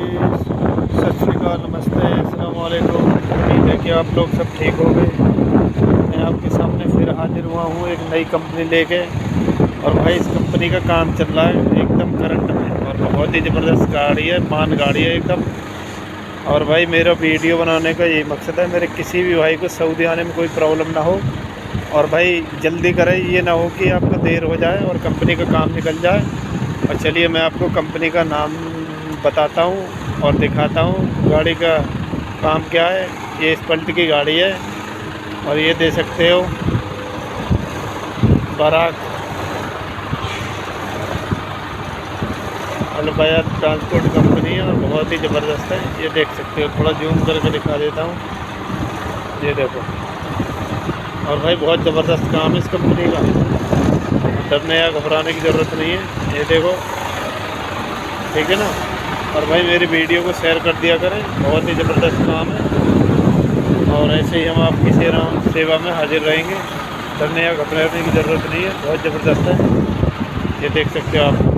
सत श्री अकाल, नमस्ते, अस्सलाम वालेकुम। उम्मीद है कि आप लोग सब ठीक हो गए। मैं आपके सामने फिर हाजिर हुआ हूँ एक नई कंपनी लेके। और भाई इस कंपनी का काम चल रहा है एकदम करंट में, और बहुत ही ज़बरदस्त गाड़ी है, मान गाड़ी है एकदम। और भाई मेरा वीडियो बनाने का यही मकसद है, मेरे किसी भी भाई को सऊदी आने में कोई प्रॉब्लम ना हो। और भाई जल्दी करें, ये ना हो कि आपको देर हो जाए और कंपनी का काम निकल जाए। और चलिए मैं आपको कंपनी का नाम बताता हूँ और दिखाता हूँ गाड़ी का काम क्या है। ये स्पल्ट की गाड़ी है और ये दे सकते हो बराक अलबायात ट्रांसपोर्ट कंपनी है और बहुत ही ज़बरदस्त है। ये देख सकते हो, थोड़ा जूम करके दिखा देता हूँ, ये देखो। और भाई बहुत ज़बरदस्त काम है इस कंपनी का, डरने या घबराने की ज़रूरत नहीं है। ये देखो, ठीक है ना। और भाई मेरी वीडियो को शेयर कर दिया करें, बहुत ही ज़बरदस्त काम है। और ऐसे ही हम आपकी सेवा में हाजिर रहेंगे, डरने या घबराने की ज़रूरत नहीं है, बहुत ज़बरदस्त है। ये देख सकते हो आप।